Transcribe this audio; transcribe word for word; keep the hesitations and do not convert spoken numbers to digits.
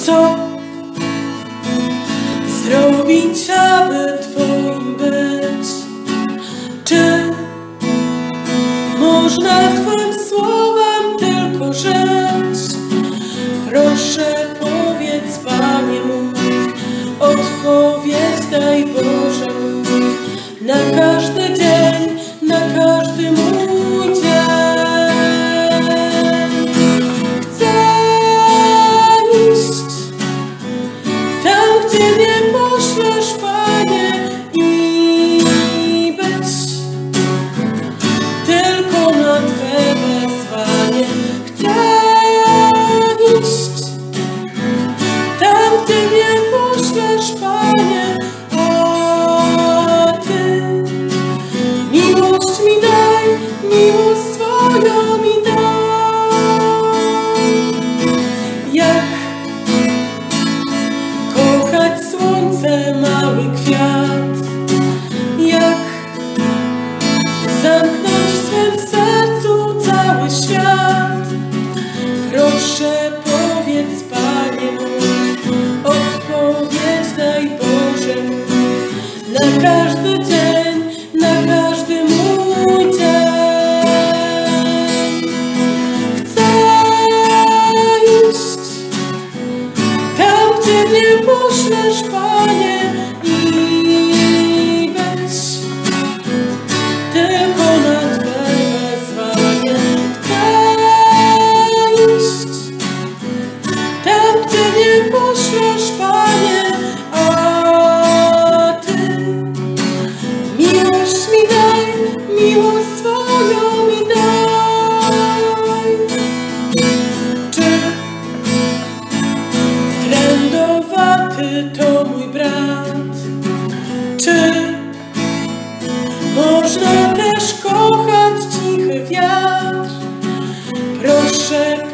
Co zrobić, aby Twoim być? Czy można Twym słowem tylko żyć? Proszę, powiedz, Panie mój, odpowiedź daj, Boże mój, na każdy dzień, na każdy mój dzień. Chcę iść tam, gdzie mnie poślesz, Panie, i być tylko na Twe wezwanie. Chcę iść tam, gdzie mnie poślesz, Panie, a Ty miłość mi daj, miłość swoją mi daj. Jak kochać słońce, mały kwiat, jak zamknąć w swym sercu cały świat. Proszę, powiedz, Panie mój, odpowiedź daj, Boże mój, na każdy dzień, na każdy mój dzień. Chcę iść tam, gdzie mnie poślesz, Panie, i być tylko na Twe wezwanie. Chcę iść tam, gdzie mnie poślesz, Panie, a Ty miłość mi daj, miłość swoją mi daj. Czy trędowaty to mój brat? Czy można też kochać cichy wiatr? Proszę,